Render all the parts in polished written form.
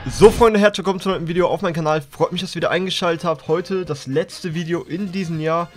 So Freunde, herzlich willkommen zu einem neuen Video auf meinem Kanal. Freut mich, dass ihr wieder eingeschaltet habt. Heute das letzte Video in diesem Jahr.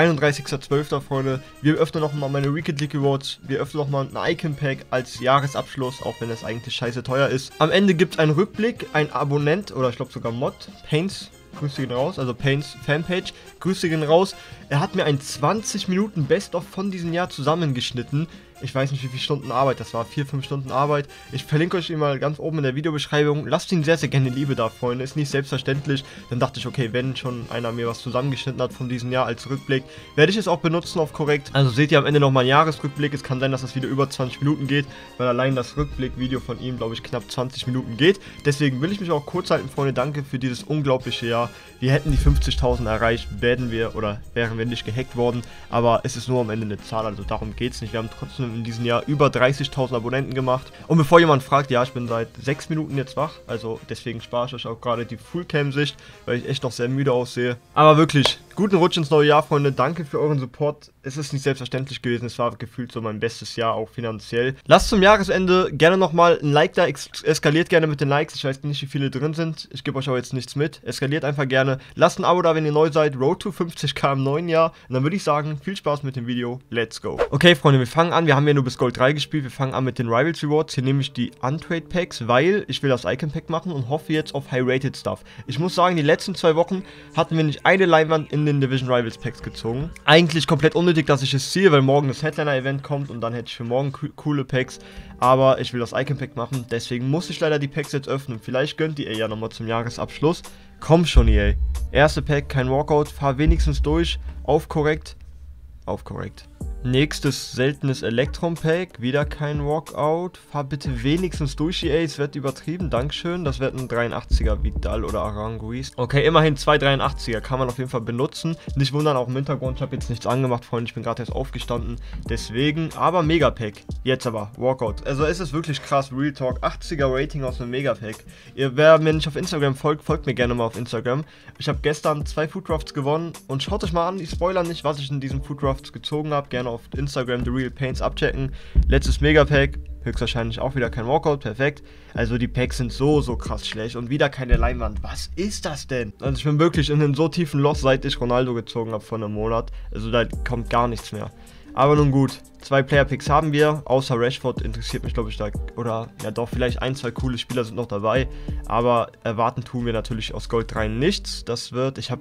31.12. Freunde. Wir öffnen nochmal meine Weekend League Rewards. Wir öffnen nochmal ein Icon Pack als Jahresabschluss, auch wenn es eigentlich scheiße teuer ist. Am Ende gibt es einen Rückblick, ein Abonnent oder ich glaube sogar Mod, Paints. Grüße gehen raus, also Paints Fanpage, Grüße gehen raus. Er hat mir ein 20 Minuten Best-of von diesem Jahr zusammengeschnitten. Ich weiß nicht, wie viele Stunden Arbeit das war, 4-5 Stunden Arbeit. Ich verlinke euch ihn mal ganz oben in der Videobeschreibung. Lasst ihn sehr, sehr gerne Liebe da, Freunde. Ist nicht selbstverständlich. Dann dachte ich, okay, wenn schon einer mir was zusammengeschnitten hat von diesem Jahr als Rückblick, werde ich es auch benutzen auf korrekt. Also seht ihr am Ende nochmal einen Jahresrückblick. Es kann sein, dass das Video über 20 Minuten geht, weil allein das Rückblick-Video von ihm, glaube ich, knapp 20 Minuten geht. Deswegen will ich mich auch kurz halten, Freunde. Danke für dieses unglaubliche Jahr. Wir hätten die 50.000 erreicht, wären wir nicht gehackt worden. Aber es ist nur am Ende eine Zahl, also darum geht es nicht. Wir haben trotzdem in diesem Jahr über 30.000 Abonnenten gemacht. Und bevor jemand fragt, ja, ich bin seit 6 Minuten jetzt wach, also deswegen spare ich euch auch gerade die Fullcam-Sicht, weil ich echt noch sehr müde aussehe. Aber wirklich, guten Rutsch ins neue Jahr, Freunde. Danke für euren Support. Es ist nicht selbstverständlich gewesen, es war gefühlt so mein bestes Jahr, auch finanziell. Lasst zum Jahresende gerne nochmal ein Like da, eskaliert gerne mit den Likes. Ich weiß nicht, wie viele drin sind. Ich gebe euch auch jetzt nichts mit. Eskaliert einfach gerne. Lasst ein Abo da, wenn ihr neu seid. Road to 50k im neuen Jahr. Und dann würde ich sagen, viel Spaß mit dem Video. Let's go. Okay, Freunde, wir fangen an. Wir haben ja nur bis Gold 3 gespielt. Wir fangen an mit den Rivals Rewards. Hier nehme ich die Untrade Packs, weil ich will das Icon Pack machen und hoffe jetzt auf High-Rated Stuff. Ich muss sagen, die letzten 2 Wochen hatten wir nicht eine Leinwand in den Division Rivals Packs gezogen. Eigentlich komplett unnötig, dass ich es ziehe, weil morgen das Headliner-Event kommt und dann hätte ich für morgen coole Packs. Aber ich will das Icon Pack machen, deswegen muss ich leider die Packs jetzt öffnen. Vielleicht gönnt die EA ja nochmal zum Jahresabschluss. Komm schon, EA. Erste Pack, kein Walkout. Fahr wenigstens durch. Auf korrekt. Auf korrekt. Nächstes seltenes Elektron-Pack, wieder kein Walkout. Fahr bitte wenigstens durch, EA, es wird übertrieben, dankeschön. Das wird ein 83er Vidal oder Aranguiz. Okay, immerhin 2 83er, kann man auf jeden Fall benutzen. Nicht wundern, auch im Hintergrund, ich habe jetzt nichts angemacht, Freunde, ich bin gerade erst aufgestanden. Deswegen, aber Megapack. Jetzt aber, Walkout. Also es ist wirklich krass, Real Talk, 80er Rating aus einem Megapack. Wer mir nicht auf Instagram folgt, folgt mir gerne mal auf Instagram. Ich habe gestern 2 Foodcrafts gewonnen und schaut euch mal an, ich spoilere nicht, was ich in diesen Foodcrafts gezogen habe. Gerne auf Instagram The Real Paints abchecken. Letztes Megapack, höchstwahrscheinlich auch wieder kein Walkout, perfekt. Also die Packs sind so krass schlecht und wieder keine Leinwand. Was ist das denn? Also ich bin wirklich in einem so tiefen Loch, seit ich Ronaldo gezogen habe vor einem Monat. Also da kommt gar nichts mehr. Aber nun gut, 2 Player-Picks haben wir, außer Rashford interessiert mich, glaube ich, da, oder ja doch, vielleicht 1, 2 coole Spieler sind noch dabei, aber erwarten tun wir natürlich aus Gold 3 nichts. Das wird, ich hab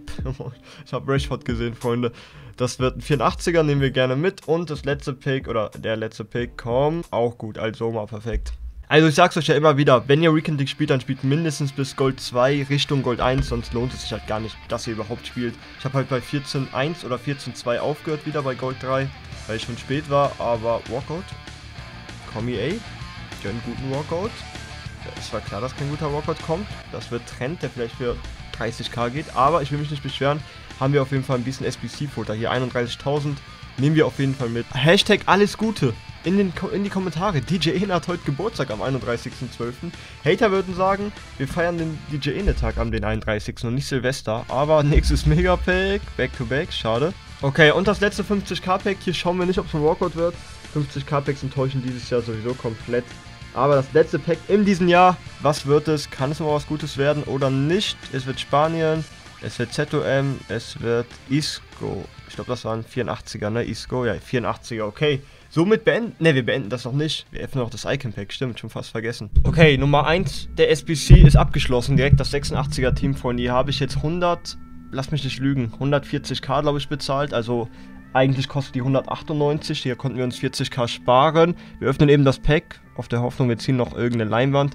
Rashford gesehen, Freunde, das wird ein 84er, nehmen wir gerne mit und das letzte Pick, oder der letzte Pick kommt, auch gut, also mal perfekt. Also ich sag's euch ja immer wieder, wenn ihr Weekend League spielt, dann spielt mindestens bis Gold 2 Richtung Gold 1, sonst lohnt es sich halt gar nicht, dass ihr überhaupt spielt. Ich habe halt bei 14.1 oder 14.2 aufgehört wieder bei Gold 3, weil ich schon spät war, aber Walkout, komm EA, gönn guten Walkout. Es war klar, dass kein guter Walkout kommt, das wird Trend, der vielleicht für 30k geht, aber ich will mich nicht beschweren, haben wir auf jeden Fall ein bisschen SBC-Futter, hier 31.000, nehmen wir auf jeden Fall mit. Hashtag alles Gute. In die Kommentare. DJ Ene hat heute Geburtstag am 31.12. Hater würden sagen, wir feiern den DJ Ene Tag am den 31. und nicht Silvester. Aber nächstes Megapack. Back to back. Schade. Okay, und das letzte 50k Pack. Hier schauen wir nicht, ob es ein Walkout wird. 50k Packs enttäuschen dieses Jahr sowieso komplett. Aber das letzte Pack in diesem Jahr. Was wird es? Kann es mal was Gutes werden oder nicht? Es wird Spanien. Es wird ZOM. Es wird Isco. Ich glaube, das waren 84er, ne? Isco. Ja, 84er. Okay. Somit beenden, ne, wir beenden das noch nicht. Wir öffnen noch das Icon Pack, stimmt, schon fast vergessen. Okay, Nummer 1 der SBC ist abgeschlossen, direkt das 86er Team, Freunde. Hier habe ich jetzt 100, lass mich nicht lügen, 140k, glaube ich, bezahlt. Also eigentlich kostet die 198, hier konnten wir uns 40k sparen. Wir öffnen eben das Pack, auf der Hoffnung, wir ziehen noch irgendeine Leinwand.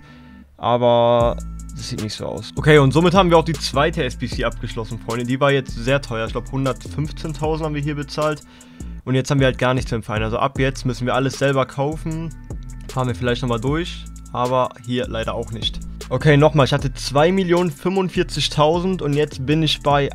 Aber das sieht nicht so aus. Okay, und somit haben wir auch die zweite SBC abgeschlossen, Freunde. Die war jetzt sehr teuer, ich glaube 115.000 haben wir hier bezahlt. Und jetzt haben wir halt gar nichts im Verein. Also ab jetzt müssen wir alles selber kaufen. Fahren wir vielleicht nochmal durch. Aber hier leider auch nicht. Okay, nochmal. Ich hatte 2.045.000 und jetzt bin ich bei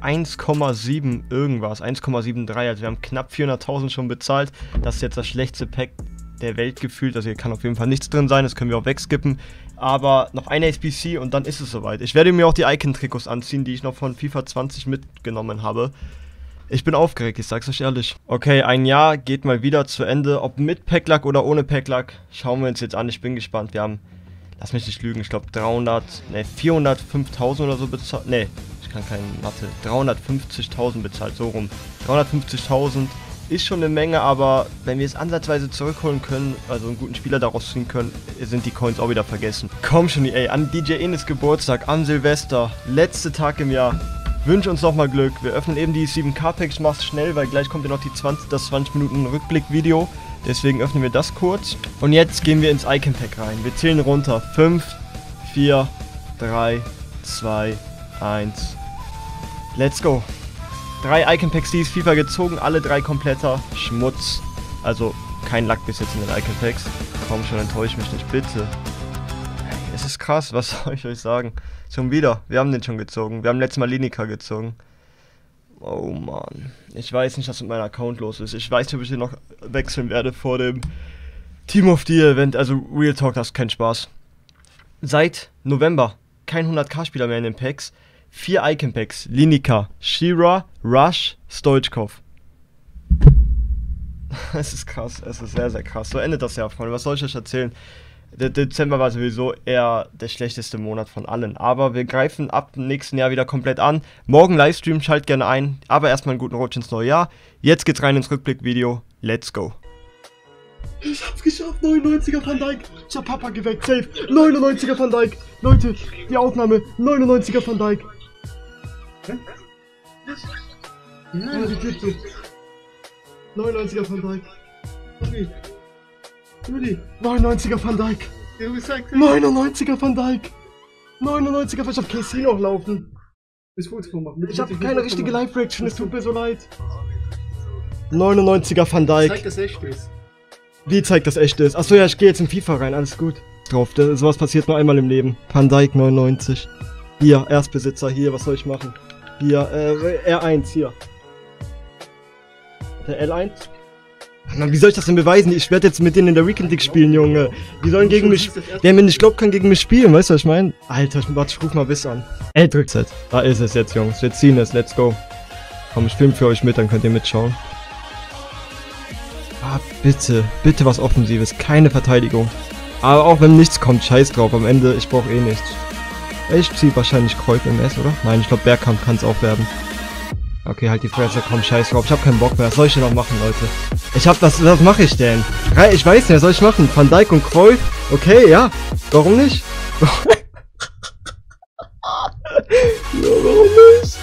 1,7 irgendwas. 1,73. Also wir haben knapp 400.000 schon bezahlt. Das ist jetzt das schlechteste Pack der Welt gefühlt. Also hier kann auf jeden Fall nichts drin sein. Das können wir auch wegskippen. Aber noch eine SBC und dann ist es soweit. Ich werde mir auch die Icon-Trikots anziehen, die ich noch von FIFA 20 mitgenommen habe. Ich bin aufgeregt, ich sag's euch ehrlich. Okay, ein Jahr geht mal wieder zu Ende. Ob mit Packlack oder ohne Packlack, schauen wir uns jetzt an. Ich bin gespannt. Wir haben lass mich nicht lügen, ich glaube 405.000 oder so bezahlt. Ne, ich kann keine Mathe. 350.000 bezahlt, so rum. 350.000 ist schon eine Menge, aber wenn wir es ansatzweise zurückholen können, also einen guten Spieler daraus ziehen können, sind die Coins auch wieder vergessen. Komm schon, ey, an DJ Enes Geburtstag, am Silvester, letzter Tag im Jahr. Wünsch uns nochmal Glück. Wir öffnen eben die 7K-Packs, mach's schnell, weil gleich kommt ja noch das 20 Minuten Rückblick-Video. Deswegen öffnen wir das kurz. Und jetzt gehen wir ins Icon Pack rein. Wir zählen runter. 5, 4, 3, 2, 1. Let's go. 3 Icon Packs, die ist FIFA gezogen. Alle 3 kompletter Schmutz. Also kein Lack bis jetzt in den Icon Packs. Komm schon, enttäusch mich nicht, bitte. Es ist krass, was soll ich euch sagen? Schon wieder. Wir haben den schon gezogen. Wir haben letztes Mal Lineker gezogen. Oh Mann. Ich weiß nicht, was mit meinem Account los ist. Ich weiß nicht, ob ich den noch wechseln werde vor dem Team of the Year Event. Also Real Talk, das ist kein Spaß. Seit November kein 100k-Spieler mehr in den Packs. 4 Icon Packs. Lineker, Shearer, Rush, Stoichkov. Es ist krass. Es ist sehr, sehr krass. So endet das Jahr, Freunde. Was soll ich euch erzählen? Der Dezember war sowieso eher der schlechteste Monat von allen. Aber wir greifen ab dem nächsten Jahr wieder komplett an. Morgen Livestream, schalt gerne ein. Aber erstmal einen guten Rutsch ins neue Jahr. Jetzt geht's rein ins Rückblick-Video. Let's go. Ich hab's geschafft, 99er Van Dijk. Ich hab Papa geweckt, safe. 99er Van Dijk. Leute, die Aufnahme, 99er Van Dijk. Hä? Ja, die geht so. 99er Van Dijk. Rudi. 99er Van Dijk. 99er Van Dijk. 99er, ich hab KC noch laufen. Ich hab keine richtige Live-Reaction, es tut mir so leid. 99er Van Dijk. Zeigt, dass echt ist. Wie zeigt, dass echt ist? Achso, ja, ich gehe jetzt in FIFA rein, alles gut. Drauf, sowas passiert nur einmal im Leben. Van Dijk 99. Hier, Erstbesitzer, hier, was soll ich machen? Hier, R1, hier. Der L1. Mann, wie soll ich das denn beweisen? Ich werde jetzt mit denen in der Weekend League spielen, Junge. Die sollen gegen mich. Wer mir nicht glaubt, kann gegen mich spielen, weißt du, was ich meine? Alter, ich ruf mal Biss an. Ey, drückt es. Da ist es jetzt, Jungs. Wir ziehen es, let's go. Komm, ich film für euch mit, dann könnt ihr mitschauen. Ah, bitte, bitte was Offensives, keine Verteidigung. Aber auch wenn nichts kommt, scheiß drauf, am Ende, ich brauche eh nichts. Ich ziehe wahrscheinlich Kreuz MS, oder? Nein, ich glaube Bergkamp kann es auch werden. Okay, halt die Fresse, komm, scheiß drauf, ich hab keinen Bock mehr, was soll ich denn noch machen, Leute? Was mache ich denn? Ich weiß nicht, was soll ich machen? Van Dijk und Kreuz? Okay, ja, warum nicht? Ja, warum nicht?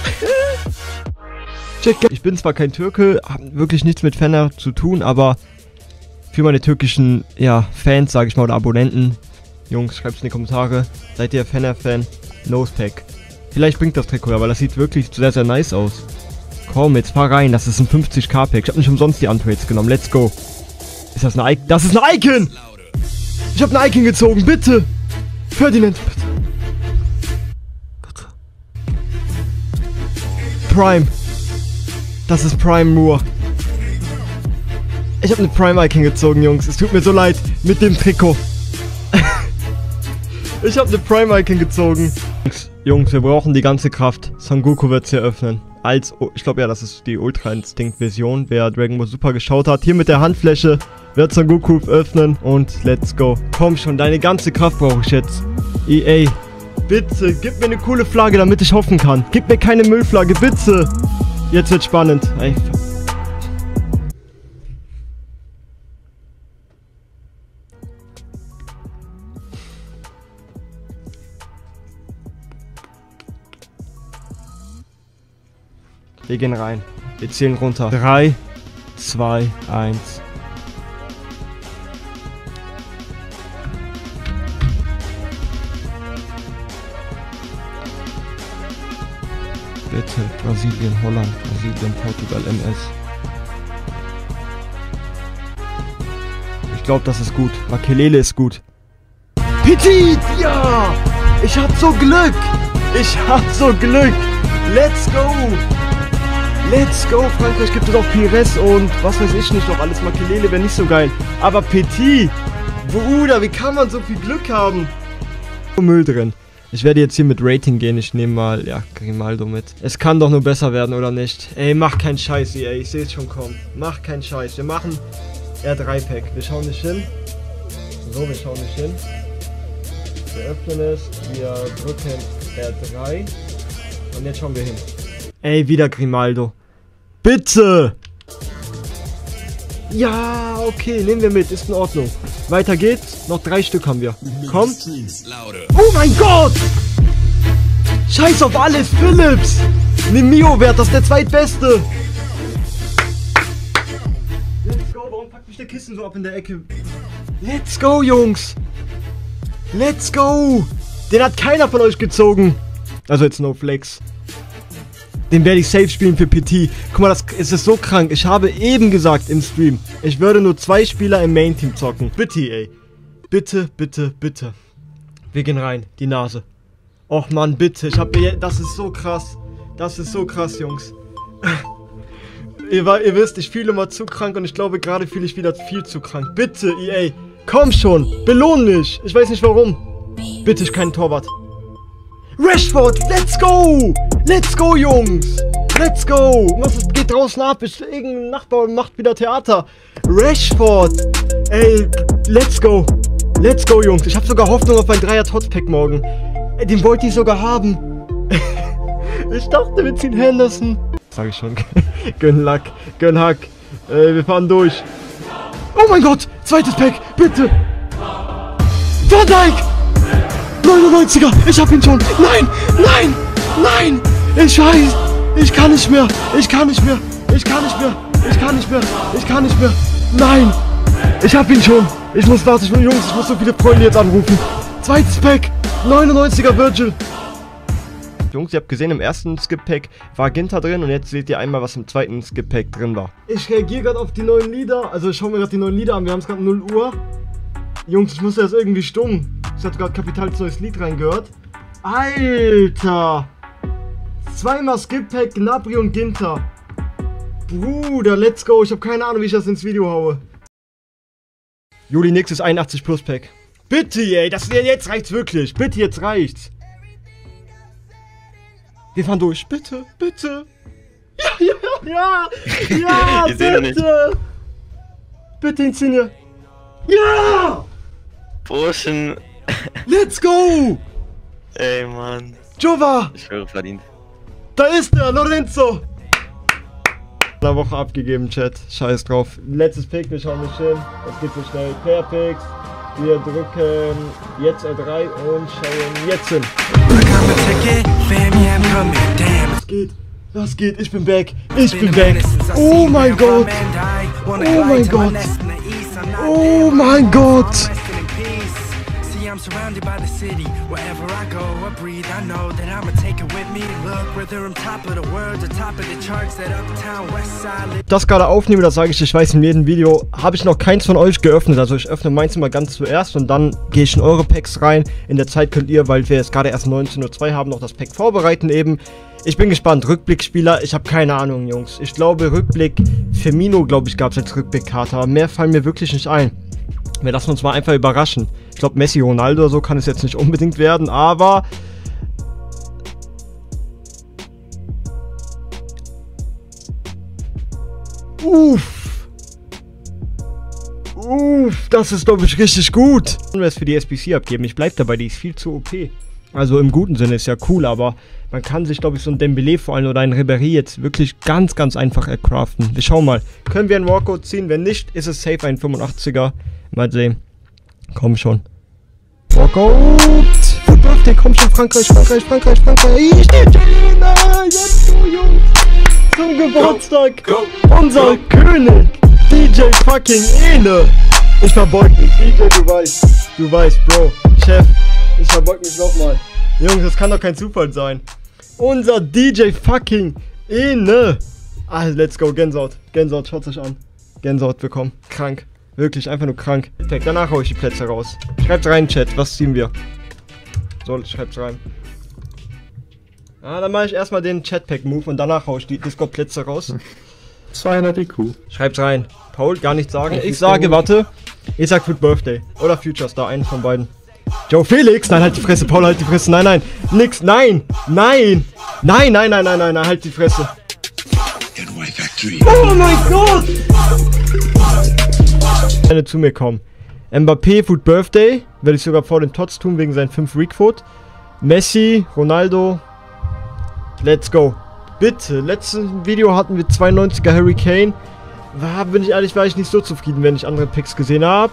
Ich bin zwar kein Türke, habe wirklich nichts mit Fener zu tun, aber für meine türkischen, ja, Fans, sage ich mal, oder Abonnenten, Jungs, schreibt es in die Kommentare, seid ihr Fener-Fan? Nosepack. Vielleicht bringt das Trikot, aber das sieht wirklich sehr, sehr nice aus. Komm, jetzt fahr rein, das ist ein 50k-Pack. Ich habe nicht umsonst die Untrades genommen, let's go. Ist das eine Icon? Das ist ein Icon! Ich habe ein Icon gezogen, bitte! Ferdinand, bitte. Bitte. Prime. Das ist Prime Moore. Ich habe eine Prime-Icon gezogen, Jungs. Es tut mir so leid mit dem Trikot. Ich habe eine Prime-Icon gezogen. Jungs, wir brauchen die ganze Kraft. Son Goku wird es hier öffnen. Ich glaube ja, das ist die Ultra-Instinct-Version. Wer Dragon Ball Super geschaut hat, hier mit der Handfläche wird Son Goku öffnen. Und let's go. Komm schon, deine ganze Kraft brauche ich jetzt. EA, bitte, gib mir eine coole Flagge, damit ich hoffen kann. Gib mir keine Müllflagge, bitte. Jetzt wird spannend. Ey. Wir gehen rein. Wir zählen runter. 3, 2, 1. Bitte, Brasilien, Holland, Brasilien, Portugal, MS. Ich glaube, das ist gut. Makelele ist gut. Petit, ja! Ich hab so Glück! Ich hab so Glück! Let's go! Let's go! Frankreich gibt es auch Pires und was weiß ich nicht noch alles. Makelele wäre nicht so geil. Aber Petit! Bruder, wie kann man so viel Glück haben? Müll drin. Ich werde jetzt hier mit Rating gehen. Ich nehme mal, ja, Grimaldo mit. Es kann doch nur besser werden, oder nicht? Ey, mach keinen Scheiß, ey. Ich sehe es schon kommen. Mach keinen Scheiß. Wir machen R3-Pack. Wir schauen nicht hin. So, wir schauen nicht hin. Wir öffnen es, wir drücken R3 und jetzt schauen wir hin. Ey, wieder Grimaldo. Bitte! Ja, okay, nehmen wir mit, ist in Ordnung. Weiter geht's, noch 3 Stück haben wir. Komm. Oh mein Gott! Scheiß auf alles, Philips! Nimm Mio-Wert, das ist der zweitbeste! Let's go, warum packt mich der Kissen so ab in der Ecke? Let's go, Jungs! Let's go! Den hat keiner von euch gezogen. Also jetzt no flex. Den werde ich safe spielen für PT. Guck mal, es ist so krank. Ich habe eben gesagt im Stream, ich würde nur 2 Spieler im Main-Team zocken. Bitte, ey. Bitte, bitte, bitte. Wir gehen rein. Die Nase. Och man, bitte. Das ist so krass. Das ist so krass, Jungs. Ihr wisst, ich fühle immer zu krank und ich glaube, gerade fühle ich wieder viel zu krank. Bitte, EA. Komm schon. Belohn mich. Ich weiß nicht warum. Bitte, ich kein Torwart. Rashford, let's go! Let's go, Jungs! Let's go! Was geht draußen ab? Irgendein Nachbar macht wieder Theater. Rashford! Ey, let's go! Let's go, Jungs! Ich habe sogar Hoffnung auf ein 3er-Tots-Pack morgen. Ey, den wollte ich sogar haben. Ich dachte, wir ziehen Henderson. Sag ich schon. Gönn Lack, gönn Hack. Wir fahren durch. Oh mein Gott! Zweites Pack, bitte! Van Dijk! 99er! Ich hab ihn schon! Nein! Nein! Nein! Ich weiß! Ich kann nicht mehr! Ich kann nicht mehr! Ich kann nicht mehr! Ich kann nicht mehr! Ich kann nicht mehr! Nein! Ich hab ihn schon! Ich muss warten, Jungs, ich muss so viele Freunde jetzt anrufen! Zweites Pack! 99er Virgil! Jungs, ihr habt gesehen, im ersten Skip-Pack war Ginter drin und jetzt seht ihr einmal, was im zweiten Skip-Pack drin war. Ich reagiere gerade auf die neuen Lieder, also ich schaue mir gerade die neuen Lieder an, wir haben es gerade 0 Uhr. Jungs, ich muss das irgendwie stummen. Ich hatte gerade Kapitals neues Lied reingehört. Alter! Zweimal Skip-Pack, Gnabry und Ginter. Bruder, let's go. Ich habe keine Ahnung, wie ich das ins Video haue. Juli, nächstes 81 Plus Pack. Bitte, ey, jetzt reicht's wirklich. Bitte, jetzt reicht's. Wir fahren durch. Bitte, bitte. Ja, bitte. Bitte, Insigne. Ja! Burschen. Let's go! Ey, Mann. Jova! Ich höre verdient. Da ist er, Lorenzo! Eine Woche abgegeben, Chat. Scheiß drauf. Letztes Pick, wir schauen nicht hin. Es geht so schnell. Pair Picks. Wir drücken jetzt R3 und schauen jetzt hin. Was geht? Was geht? Ich bin back. Ich bin back. Oh mein Gott. Oh mein Gott. Oh mein Gott. I'm surrounded by the city. Wherever I go, I breathe. I know that I'ma take it with me. Look, whether I'm top of the world, the top of the charts, that uptown west side. Das gerade aufnehme, das sage ich weiß in jedem Video, habe ich noch keins von euch geöffnet. Also ich öffne meins immer ganz zuerst und dann gehe ich in eure Packs rein. In der Zeit könnt ihr, weil wir jetzt gerade erst 19:02 haben, noch das Pack vorbereiten eben. Ich bin gespannt. Rückblickspieler, ich habe keine Ahnung, Jungs. Ich glaube, Rückblick, Firmino, glaube ich, gab es als Rückblickkarte, aber mehr fallen mir wirklich nicht ein. Wir lassen uns mal einfach überraschen. Ich glaube, Messi, Ronaldo oder so kann es jetzt nicht unbedingt werden, aber... Uff, das ist, glaube ich, richtig gut. Und wir es für die SBC abgeben. Ich bleibe dabei, die ist viel zu OP. Also im guten Sinne ist ja cool, aber man kann sich, glaube ich, so ein Dembélé vor allem oder ein Ribéry jetzt wirklich ganz, ganz einfach ercraften. Wir schauen mal. Können wir einen Walkout ziehen? Wenn nicht, ist es safe ein 85er. Mal sehen. Komm schon. Walkout! Foot Birthday, komm schon, Frankreich, Frankreich, Frankreich, Frankreich. Ich stehe jetzt so, Jungs. Zum Geburtstag. Unser König. DJ fucking Ene. Ich verbeug mich. DJ, du weißt, Bro. Chef, ich verbeug mich nochmal. Jungs, das kann doch kein Zufall sein. Unser DJ fucking Ene. Ah, let's go. Gänsehaut. Gänsehaut, schaut euch an. Gänsehaut bekommen. Krank. Wirklich, einfach nur krank. Perfekt, danach hau ich die Plätze raus. Schreibt rein, Chat, was ziehen wir? So, schreibt rein. Ah, dann mache ich erstmal den Chatpack-Move und danach hau ich die Discord-Plätze raus. 200 IQ. Schreibt rein. Paul, gar nichts sagen. Ich sage, warte. Ich sag Foot Birthday. Oder Future Star, einen von beiden. Joe Felix! Nein, halt die Fresse. Paul, halt die Fresse. Nein, nein. Nix. Nein. Nein. Nein, nein, nein, nein, nein, nein. Halt die Fresse. Oh mein Gott! Zu mir kommen. Mbappé, Foot Birthday. Werde ich sogar vor den Tots tun, wegen seinen 5 Requote. Messi, Ronaldo. Let's go. Bitte, letztes Video hatten wir 92er Harry Kane. Bin ich ehrlich, war ich nicht so zufrieden, wenn ich andere Picks gesehen habe.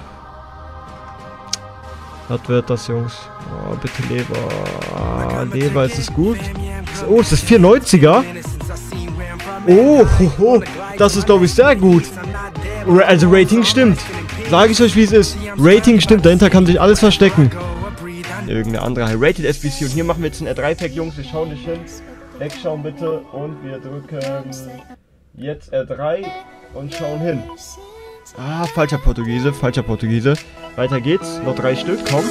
Was wird das, Jungs? Oh, bitte Leber. Leber, ist es gut? Oh, ist das 94er? Oh, das ist, glaube ich, sehr gut. Also Rating stimmt. Sage ich euch, wie es ist. Rating stimmt, dahinter kann sich alles verstecken. Irgendeine andere High-Rated SBC. Und hier machen wir jetzt ein R3-Pack, Jungs. Wir schauen nicht hin. Wegschauen bitte. Und wir drücken jetzt R3 und schauen hin. Ah, falscher Portugiese, falscher Portugiese. Weiter geht's. Noch 3 Stück, komm.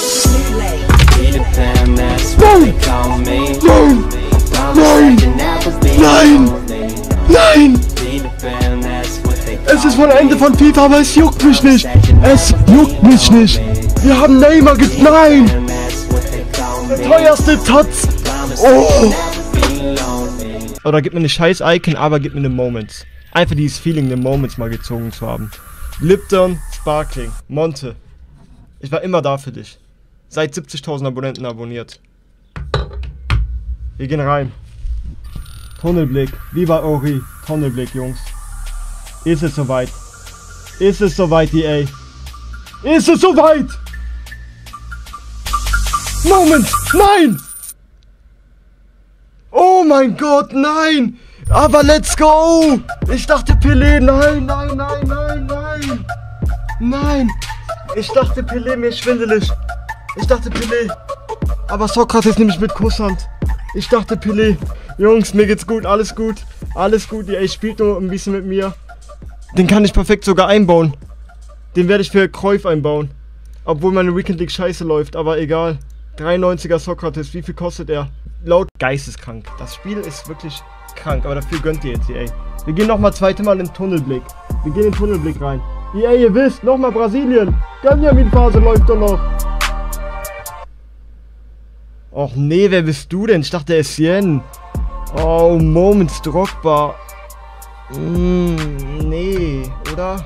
Nein! Nein! Nein! Nein! Es ist von Ende von FIFA, aber es juckt mich nicht. Es juckt mich nicht. Wir haben Neymar Nein! Der teuerste Tots. Oh! Oder gib mir eine scheiß Icon, aber gib mir eine Moments. Einfach dieses Feeling, eine Moments mal gezogen zu haben. Lipton, Sparkling, Monte. Ich war immer da für dich. Seit 70.000 Abonnenten abonniert. Wir gehen rein. Tunnelblick, wie bei Ori. Tunnelblick, Jungs. Ist es soweit? Ist es soweit, EA? Ist es soweit? Moment! Nein! Oh mein Gott, nein! Aber let's go! Ich dachte Pelé, nein, nein, nein, nein, nein! Nein! Ich dachte Pelé, mir ist schwindelig. Ich dachte Pelé. Aber Sokrates nehme ich mit Kusshand. Ich dachte Pelé. Jungs, mir geht's gut, alles gut. Alles gut, ihr spielt nur ein bisschen mit mir. Den kann ich perfekt sogar einbauen. Den werde ich für Cruyff einbauen. Obwohl meine Weekend League scheiße läuft, aber egal. 93er Sokrates, wie viel kostet er? Laut geisteskrank. Das Spiel ist wirklich krank, aber dafür gönnt ihr jetzt, EA. Wir gehen nochmal zweite Mal in den Tunnelblick. Wir gehen in den Tunnelblick rein. EA, ihr wisst, nochmal Brasilien. Ganyamin-Phase läuft doch noch. Och nee, wer bist du denn? Ich dachte Essien. Oh, Moments Drogba. Nee, oder?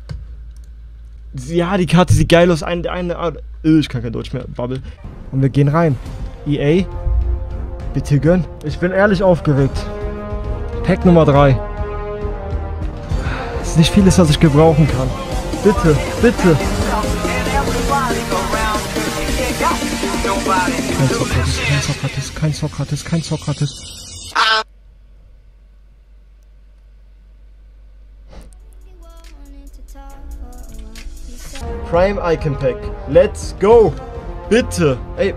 Ja, die Karte sieht geil aus. Ich kann kein Deutsch mehr. Bubble. Und wir gehen rein. EA, bitte gönn. Ich bin ehrlich aufgeregt. Pack Nummer 3. Es ist nicht vieles, was ich gebrauchen kann. Bitte, bitte. Kein Sokrates, kein Sokrates, kein Sokrates, kein Sokrates. Prime Icon Pack. Let's go. Bitte. Ey.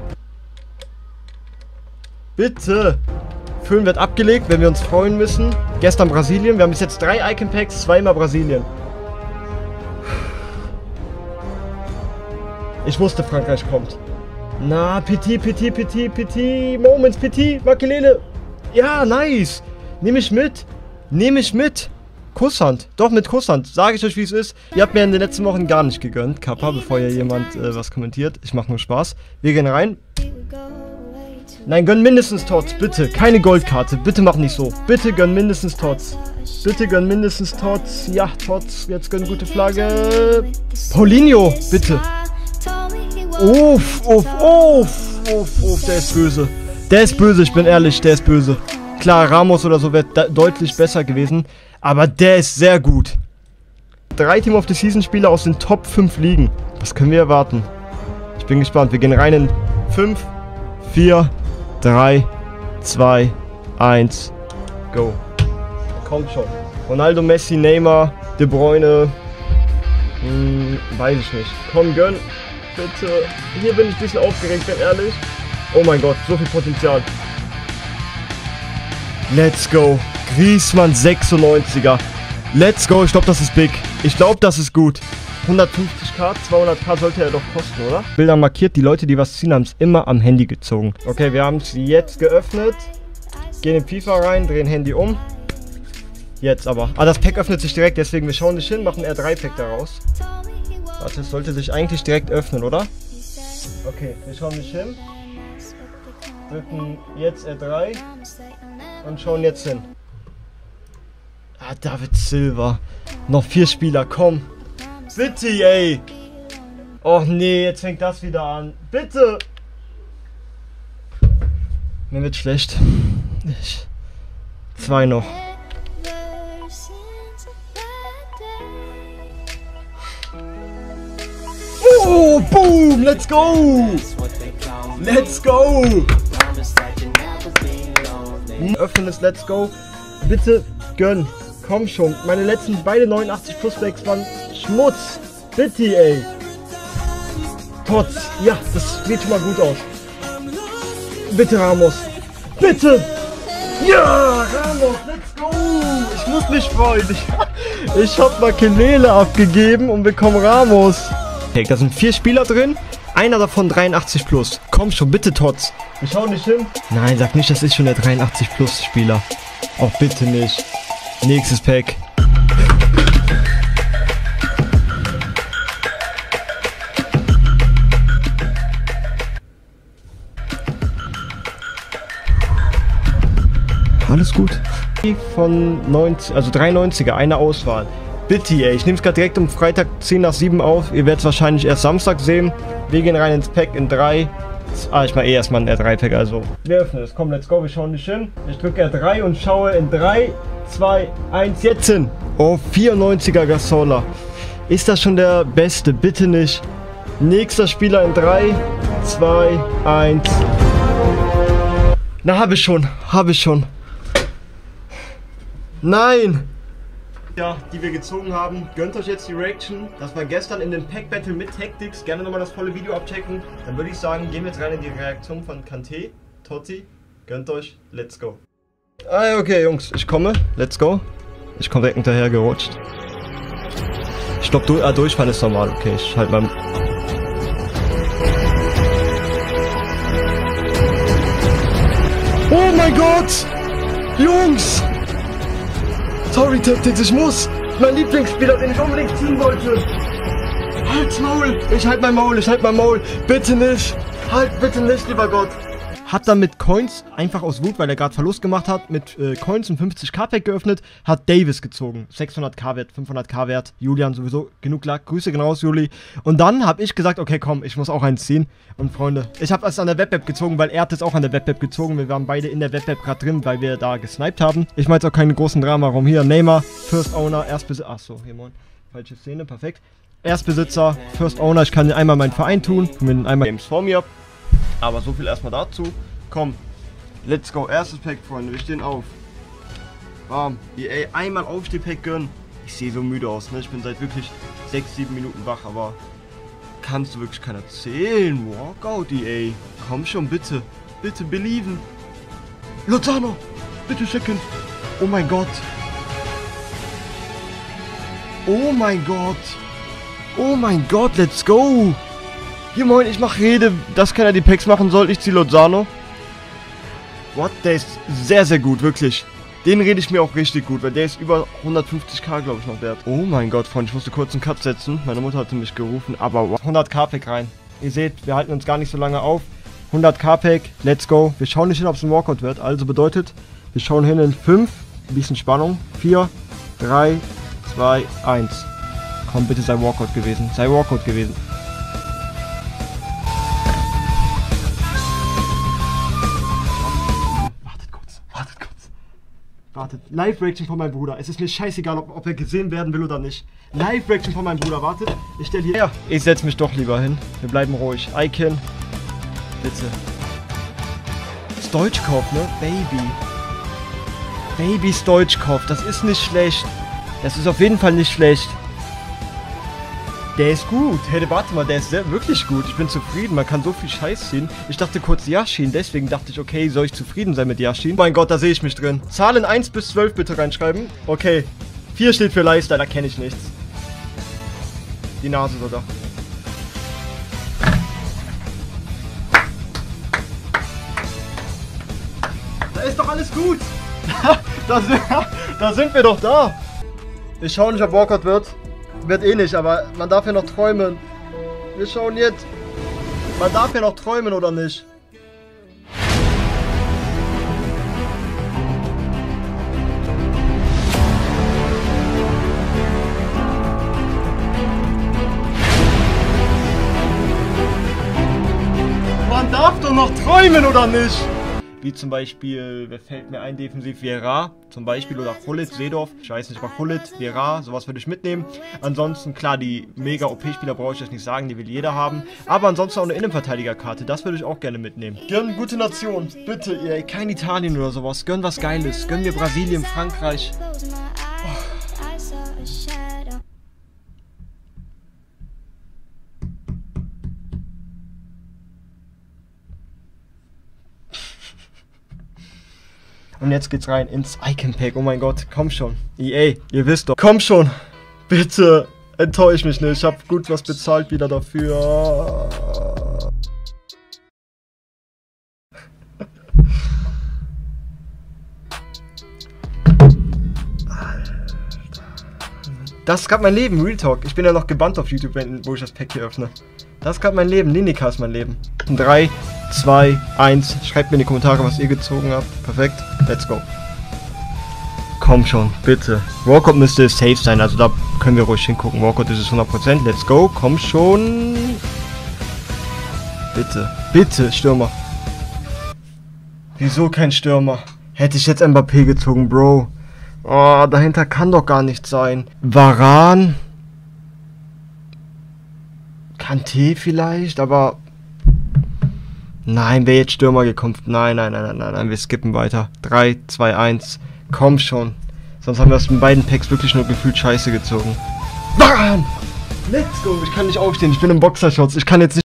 Bitte. Füllen wird abgelegt, wenn wir uns freuen müssen. Gestern Brasilien. Wir haben bis jetzt 3 Icon Packs, zweimal Brasilien. Ich wusste, Frankreich kommt. Na, Petit, Petit, Petit, Petit. Moments, Petit. Makelele. Ja, nice. Nehme ich mit. Nehme ich mit. Kusshand. Doch, mit Kusshand. Sage ich euch, wie es ist. Ihr habt mir in den letzten Wochen gar nicht gegönnt, Kappa, bevor hier jemand was kommentiert. Ich mache nur Spaß. Wir gehen rein. Nein, gönn mindestens Tots, bitte. Keine Goldkarte. Bitte mach nicht so. Bitte gönn mindestens Tots. Bitte gönn mindestens Tots. Ja, Tots. Jetzt gönn gute Flagge. Paulinho, bitte. Uff, uff, uff, uff, uff. Der ist böse. Der ist böse, ich bin ehrlich. Der ist böse. Klar, Ramos oder so wäre deutlich besser gewesen. Aber der ist sehr gut. 3 Team of the Season Spieler aus den Top 5 Ligen. Was können wir erwarten? Ich bin gespannt. Wir gehen rein in 5, 4, 3, 2, 1, go. Kommt schon. Ronaldo, Messi, Neymar, De Bruyne. Weiß ich nicht. Komm, gönn. Bitte. Hier bin ich ein bisschen aufgeregt, bin ehrlich. Oh mein Gott, so viel Potenzial. Let's go. Griezmann 96er. Let's go. Ich glaube, das ist big. Ich glaube, das ist gut. 150k, 200k sollte er doch kosten, oder? Bilder markiert. Die Leute, die was ziehen, haben es immer am Handy gezogen. Okay, wir haben es jetzt geöffnet. Gehen in FIFA rein, drehen Handy um. Jetzt aber. Ah, das Pack öffnet sich direkt, deswegen wir schauen nicht hin, machen R3-Pack daraus. Warte, es sollte sich eigentlich direkt öffnen, oder? Okay, wir schauen nicht hin. Drücken jetzt R3 und schauen jetzt hin. Ah, David Silva. Noch 4 Spieler, komm. Bitte, ey. Oh nee, jetzt fängt das wieder an. Bitte! Mir wird schlecht. 2 noch. Oh, boom! Let's go! Let's go! Öffnen das Let's Go. Bitte gönn. Komm schon. Meine letzten beide 89 Plus Packs waren Schmutz. Bitte, ey. Trotz. Ja, das sieht schon mal gut aus. Bitte, Ramos. Bitte. Ja, Ramos, let's go. Ich muss mich freuen. Ich hab Makelele abgegeben und bekomme Ramos. Okay, da sind 4 Spieler drin. Einer davon 83 plus. Komm schon, bitte, Tots. Wir schauen nicht hin. Nein, sag nicht, das ist schon der 83 plus Spieler. Auch bitte nicht. Nächstes Pack. Alles gut. Von 90, also 93er, eine Auswahl. Bitte, ey, ich nehme es gerade direkt um Freitag 10 nach 7 auf. Ihr werdet es wahrscheinlich erst Samstag sehen. Wir gehen rein ins Pack in 3. Ich mache erstmal ein R3-Pack, also. Wir öffnen es. Komm, let's go, wir schauen nicht hin. Ich drücke R3 und schaue in 3, 2, 1, jetzt hin. Oh, 94er Gasola. Ist das schon der beste? Bitte nicht. Nächster Spieler in 3, 2, 1. Na, habe ich schon. Nein! Ja, die wir gezogen haben. Gönnt euch jetzt die Reaction. Das war gestern in dem Pack Battle mit Tactics. Gerne nochmal das volle Video abchecken. Dann würde ich sagen, gehen wir jetzt rein in die Reaktion von Kanté, Totti. Gönnt euch. Let's go. Okay, Jungs. Ich komme. Let's go. Ich komme direkt hinterher gerutscht. Ich glaube, Durchfall ist normal. Okay, ich halte mal... Oh mein Gott! Jungs! Sorry, Tactics, ich muss! Mein Lieblingsspieler, den ich unbedingt ziehen wollte! Halt's Maul! Ich halt mein Maul! Bitte nicht! Halt bitte nicht, lieber Gott! Hat dann mit Coins, einfach aus Wut, weil er gerade Verlust gemacht hat, mit Coins ein 50k Pack geöffnet, hat Davis gezogen. 600k Wert, 500k Wert. Julian sowieso, genug Lack. Grüße genau aus, Juli. Und dann habe ich gesagt, okay, komm, ich muss auch eins ziehen. Und Freunde, ich habe es an der Web-App gezogen, weil er hat es auch an der Web-App gezogen. Wir waren beide in der Web-App gerade drin, weil wir da gesniped haben. Ich mache jetzt auch keinen großen Drama rum. Hier, Neymar, First Owner, Erstbesitzer. Achso, hier moin. Falsche Szene, perfekt. Erstbesitzer, First Owner, ich kann einmal meinen Verein tun. Ich mir einmal Games vor mir. Aber so viel erstmal dazu. Komm, let's go. Erstes Pack, Freunde. Wir stehen auf. Bam. EA, einmal Aufsteh-Pack gönnen. Ich sehe so müde aus, ne? Ich bin seit wirklich 6, 7 Minuten wach, aber kannst du wirklich keiner zählen. Walkout, EA. Komm schon, bitte. Bitte belieben. Lozano, bitte schicken. Oh mein Gott. Oh mein Gott. Oh mein Gott, let's go. Hier moin, ich mache Rede, dass keiner die Packs machen soll. Ich ziehe Lozano. What? Der ist sehr, sehr gut, wirklich. Den rede ich mir auch richtig gut, weil der ist über 150k, glaube ich, noch wert. Oh mein Gott, Freunde, ich musste kurz einen Cut setzen. Meine Mutter hatte mich gerufen, aber 100k Pack rein. Ihr seht, wir halten uns gar nicht so lange auf. 100k Pack, let's go. Wir schauen nicht hin, ob es ein Walkout wird. Also bedeutet, wir schauen hin in 5. Ein bisschen Spannung. 4, 3, 2, 1. Komm, bitte sei Walkout gewesen. Sei Walkout gewesen. Wartet, Live-Reaction von meinem Bruder. Es ist mir scheißegal, ob er gesehen werden will oder nicht. Live-Reaction von meinem Bruder. Wartet, ich stelle hier... Ja, ich setze mich doch lieber hin. Wir bleiben ruhig. Icon. Bitte. Stoichkov, ne? Baby Stoichkov. Das ist nicht schlecht. Das ist auf jeden Fall nicht schlecht. Der ist gut. Hey, warte mal, der ist wirklich gut. Ich bin zufrieden. Man kann so viel Scheiß ziehen. Ich dachte kurz Yashin. Deswegen dachte ich, okay, soll ich zufrieden sein mit Yashin? Oh mein Gott, da sehe ich mich drin. Zahlen 1 bis 12 bitte reinschreiben. Okay. 4 steht für Leister, da kenne ich nichts. Die Nase sogar. Da ist doch alles gut. da sind wir doch da. Wir schauen nicht, ob Walkout wird. Wird eh nicht, aber man darf ja noch träumen. Wir schauen jetzt. Man darf ja noch träumen, oder nicht? darf doch noch träumen, oder nicht? Wie zum Beispiel, wer fällt mir ein, defensiv Vieira, zum Beispiel, oder Gullit, Seedorf, ich weiß nicht, aber Gullit, Vieira, sowas würde ich mitnehmen. Ansonsten, klar, die mega OP-Spieler brauche ich jetzt nicht sagen, die will jeder haben. Aber ansonsten auch eine Innenverteidigerkarte, das würde ich auch gerne mitnehmen. Gönn gute Nation, bitte, ey, kein Italien oder sowas, gönn was Geiles, gönn mir Brasilien, Frankreich. Und jetzt geht's rein ins Icon Pack. Oh mein Gott, komm schon. EA, ihr wisst doch. Komm schon. Bitte, enttäusch mich nicht. Ich hab gut was bezahlt wieder dafür. Das ist gerade mein Leben, Real Talk. Ich bin ja noch gebannt auf YouTube, wo ich das Pack hier öffne. Das ist gerade mein Leben. Lineker ist mein Leben. 3, 2, 1. Schreibt mir in die Kommentare, was ihr gezogen habt. Perfekt. Let's go. Komm schon, bitte. Walcott müsste safe sein, also da können wir ruhig hingucken. Walcott ist es 100%. Let's go. Komm schon. Bitte. Bitte, Stürmer. Wieso kein Stürmer? Hätte ich jetzt Mbappé gezogen, Bro. Oh, dahinter kann doch gar nichts sein. Varane. Kanté vielleicht, aber... Nein, wäre jetzt Stürmer gekommen. Nein, wir skippen weiter. 3, 2, 1. Komm schon. Sonst haben wir aus den beiden Packs wirklich nur gefühlt Scheiße gezogen. Varane! Let's go! Ich kann nicht aufstehen, ich bin im Boxershorts. Ich kann jetzt nicht...